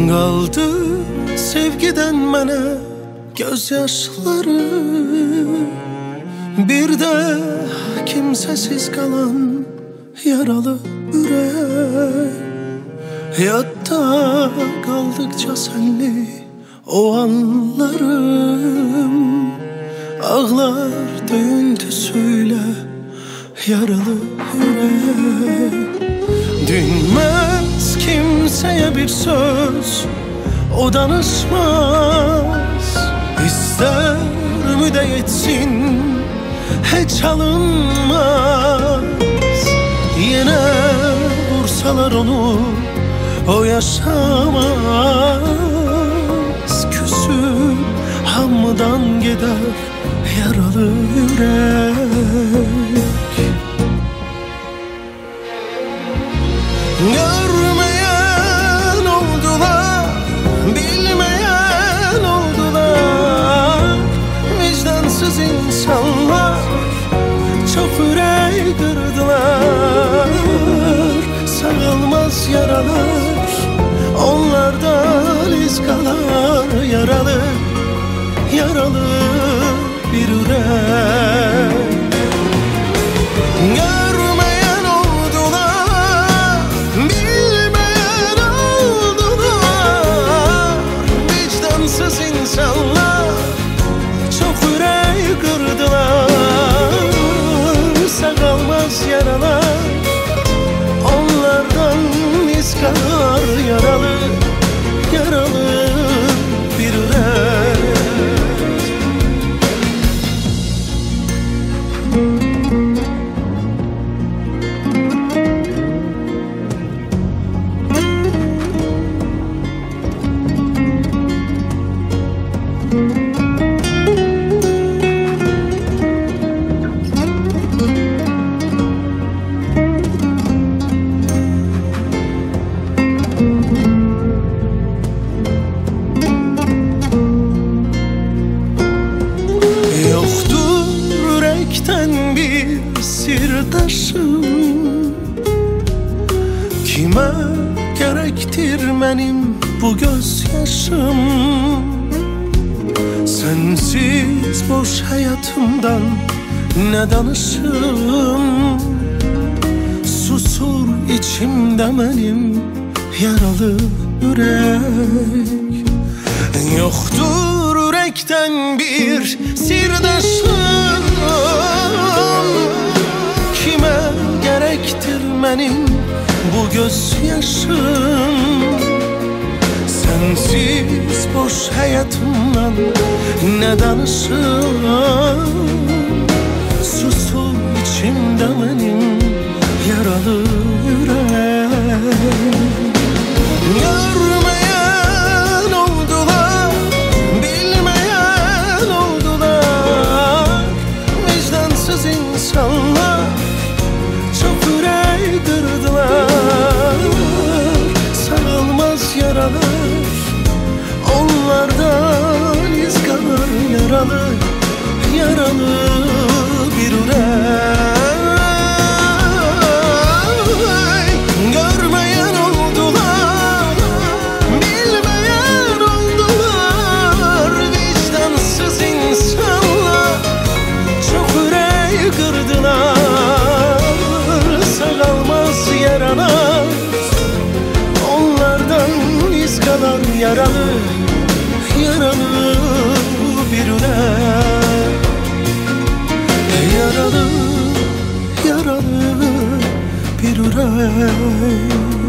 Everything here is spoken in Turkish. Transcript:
Qaldı sevgidən mənə gözyaşları, bir də kimsəsiz qalan yaralı ürək. Yadda qaldıqca sənli o anlarım, ağlar döyüntüsüyle yaralı ürək. Dinmez kimseye bir söz, o danışmaz. İster müde yetsin, hiç alınmaz. Yine vursalar onu, o yaşamaz. Küsüp hamdan gider yaralı yürek. Görmeyen oldular, bilmeyen oldular. Vicdansız insanlar çok yürek kırdılar. Sağılmaz yaralar, onlardan iz kalar. Yaralı, yaralı bir yürek. İnsanlar çok yürek kırdılar. Sağalmaz yaralar, onlardan iz kalar. Yaralı, yaralı bir yürek. Yoktur yürekten bir sirdaşım, kime gerektir benim bu gözyaşım? Sensiz boş hayatımdan ne danışım? Susur içimde benim yaralı yürek. Yoktur yürekten bir sirdaşım, kime gerektir benim bu gözyaşım? Sensiz boş hayatımdan ne danışım? Susur içimde benim yaralı yürek. Görmeyen oldular, bilmeyen oldular. Vicdansız insanlar çok yürek kırdılar. Sağılmaz yaralar, onlardan iz kalır. Yaralı, yaralı bir yürek. Görmeyen oldular, bilmeyen oldular. Vicdansız insanlar çok yürek kırdılar. Sağalmaz yaralar, onlardan iz kalan. Yaralı, yaralı bir yürek. Yaralı, yaralı bir yürek.